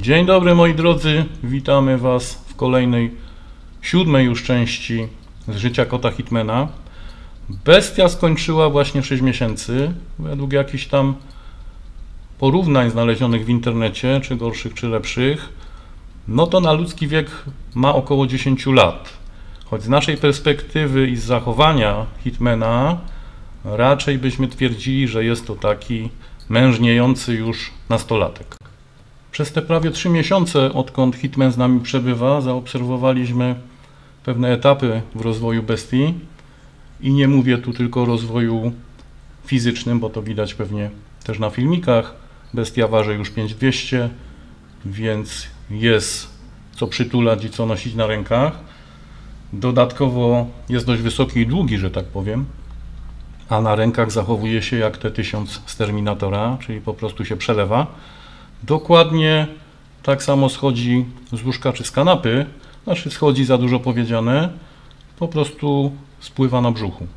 Dzień dobry moi drodzy, witamy Was w kolejnej, 7. już części z życia kota Hitmana. Bestia skończyła właśnie 6 miesięcy, według jakichś tam porównań znalezionych w internecie, czy gorszych, czy lepszych, no to na ludzki wiek ma około 10 lat. Choć z naszej perspektywy i z zachowania Hitmana raczej byśmy twierdzili, że jest to taki mężniejący już nastolatek. Przez te prawie 3 miesiące, odkąd Hitman z nami przebywa, zaobserwowaliśmy pewne etapy w rozwoju bestii i nie mówię tu tylko o rozwoju fizycznym, bo to widać pewnie też na filmikach. Bestia waży już 5200, więc jest co przytulać i co nosić na rękach. Dodatkowo jest dość wysoki i długi, że tak powiem, a na rękach zachowuje się jak T-1000 z Terminatora, czyli po prostu się przelewa. Dokładnie tak samo schodzi z łóżka czy z kanapy, znaczy schodzi za dużo powiedziane, po prostu spływa na brzuchu.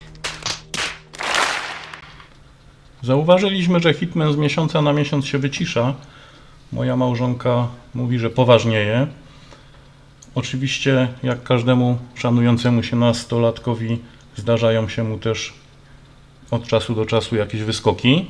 Zauważyliśmy, że Hitman z miesiąca na miesiąc się wycisza. Moja małżonka mówi, że poważnieje. Oczywiście, jak każdemu szanującemu się nastolatkowi, zdarzają się mu też od czasu do czasu jakieś wyskoki.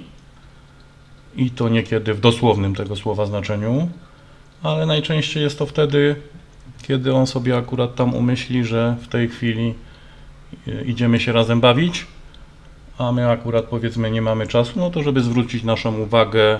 I to niekiedy w dosłownym tego słowa znaczeniu, ale najczęściej jest to wtedy, kiedy on sobie akurat tam umyśli, że w tej chwili idziemy się razem bawić, a my akurat powiedzmy nie mamy czasu, no to żeby zwrócić naszą uwagę,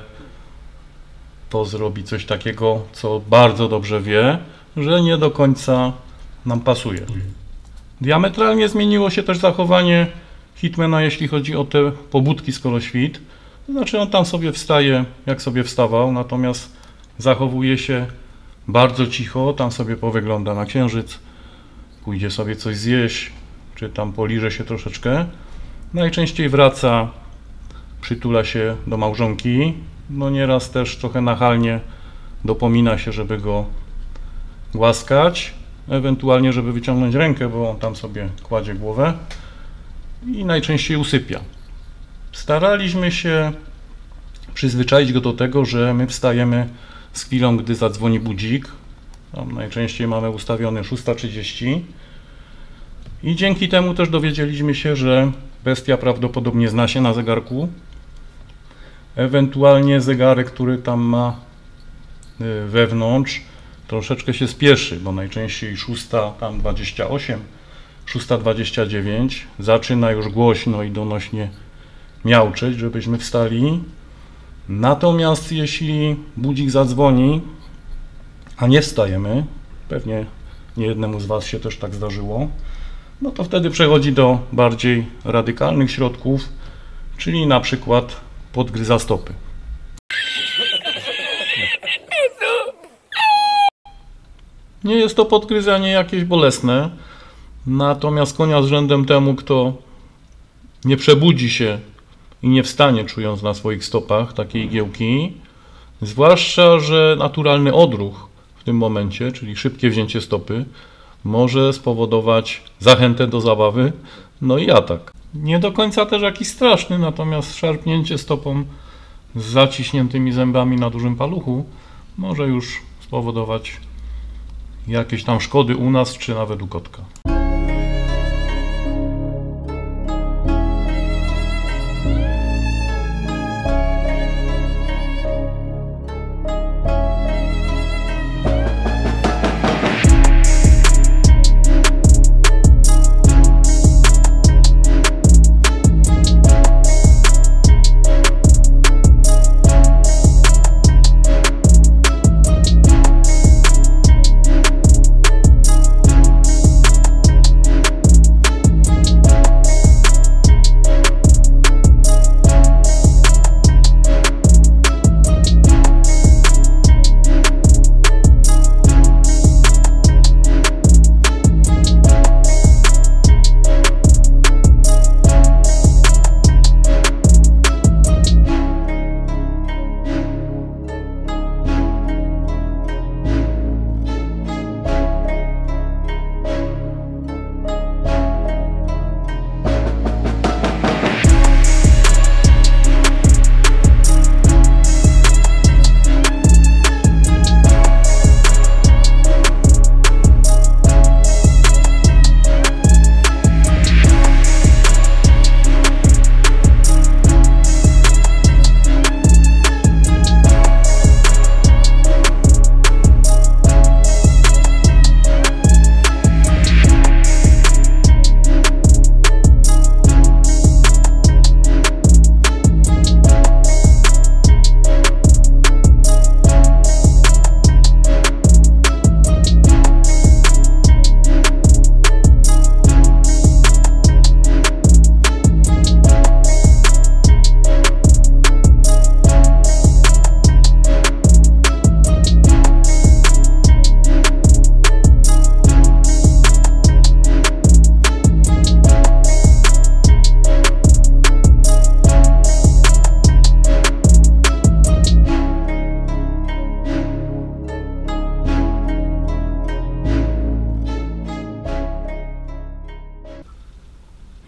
to zrobi coś takiego, co bardzo dobrze wie, że nie do końca nam pasuje. Diametralnie zmieniło się też zachowanie Hitmana, jeśli chodzi o te pobudki z Koloświt. To znaczy on tam sobie wstaje, jak sobie wstawał, natomiast zachowuje się bardzo cicho, tam sobie powygląda na księżyc, pójdzie sobie coś zjeść, czy tam poliże się troszeczkę. Najczęściej wraca, przytula się do małżonki, no nieraz też trochę nachalnie dopomina się, żeby go głaskać, ewentualnie żeby wyciągnąć rękę, bo on tam sobie kładzie głowę i najczęściej usypia. Staraliśmy się przyzwyczaić go do tego, że my wstajemy z chwilą, gdy zadzwoni budzik. Tam najczęściej mamy ustawiony 6:30 i dzięki temu też dowiedzieliśmy się, że bestia prawdopodobnie zna się na zegarku. Ewentualnie zegarek, który tam ma wewnątrz, troszeczkę się spieszy, bo najczęściej 6:28, 6:29 zaczyna już głośno i donośnie miauczeć, żebyśmy wstali. Natomiast jeśli budzik zadzwoni, a nie wstajemy, pewnie niejednemu z Was się też tak zdarzyło, no to wtedy przechodzi do bardziej radykalnych środków, czyli na przykład podgryza stopy. Nie jest to podgryzanie jakieś bolesne, natomiast konia z rzędem temu, kto nie przebudzi się i nie wstanie, czując na swoich stopach takiej igiełki, zwłaszcza że naturalny odruch w tym momencie, czyli szybkie wzięcie stopy, może spowodować zachętę do zabawy, no i atak. Nie do końca też jakiś straszny, natomiast szarpnięcie stopą z zaciśniętymi zębami na dużym paluchu może już spowodować jakieś tam szkody u nas, czy nawet u kotka.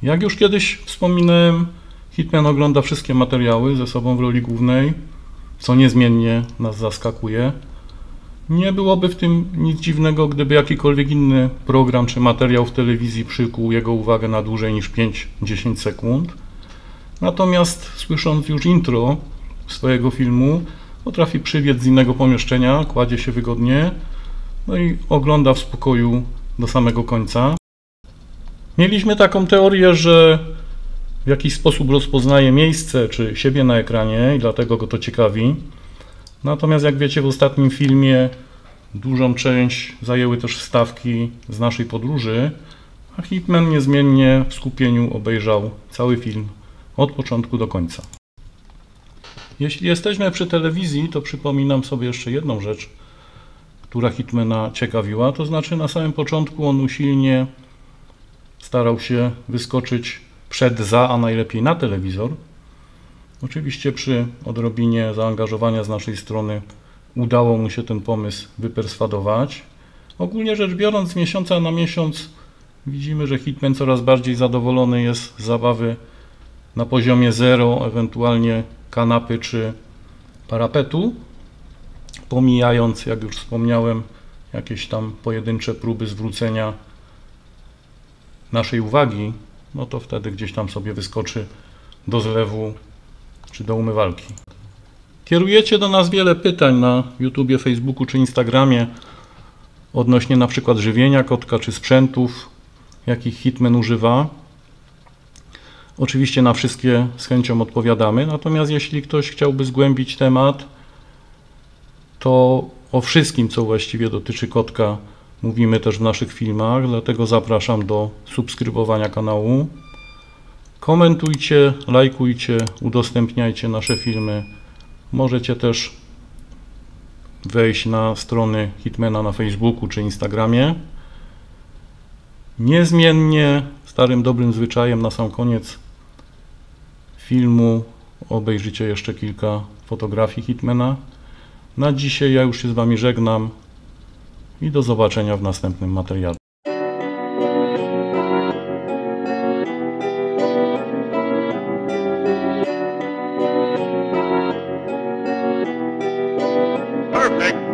Jak już kiedyś wspominałem, Hitman ogląda wszystkie materiały ze sobą w roli głównej, co niezmiennie nas zaskakuje. Nie byłoby w tym nic dziwnego, gdyby jakikolwiek inny program czy materiał w telewizji przykuł jego uwagę na dłużej niż 5-10 sekund. Natomiast słysząc już intro swojego filmu, potrafi przybiec z innego pomieszczenia, kładzie się wygodnie, no i ogląda w spokoju do samego końca. Mieliśmy taką teorię, że w jakiś sposób rozpoznaje miejsce czy siebie na ekranie i dlatego go to ciekawi. Natomiast jak wiecie, w ostatnim filmie dużą część zajęły też wstawki z naszej podróży, a Hitman niezmiennie w skupieniu obejrzał cały film od początku do końca. Jeśli jesteśmy przy telewizji, to przypominam sobie jeszcze jedną rzecz, która Hitmana ciekawiła, to znaczy na samym początku on usilnie starał się wyskoczyć a najlepiej na telewizor. Oczywiście przy odrobinie zaangażowania z naszej strony udało mu się ten pomysł wyperswadować. Ogólnie rzecz biorąc, z miesiąca na miesiąc widzimy, że Hitman coraz bardziej zadowolony jest z zabawy na poziomie 0, ewentualnie kanapy czy parapetu, pomijając, jak już wspomniałem, jakieś tam pojedyncze próby zwrócenia naszej uwagi, no to wtedy gdzieś tam sobie wyskoczy do zlewu czy do umywalki. Kierujecie do nas wiele pytań na YouTubie, Facebooku czy Instagramie odnośnie na przykład żywienia kotka czy sprzętów, jakich Hitman używa. Oczywiście na wszystkie z chęcią odpowiadamy, natomiast jeśli ktoś chciałby zgłębić temat, to o wszystkim, co właściwie dotyczy kotka, mówimy też w naszych filmach, dlatego zapraszam do subskrybowania kanału. Komentujcie, lajkujcie, udostępniajcie nasze filmy. Możecie też wejść na strony Hitmana na Facebooku czy Instagramie. Niezmiennie, starym dobrym zwyczajem, na sam koniec filmu obejrzycie jeszcze kilka fotografii Hitmana. Na dzisiaj ja już się z Wami żegnam i do zobaczenia w następnym materiale. Perfect.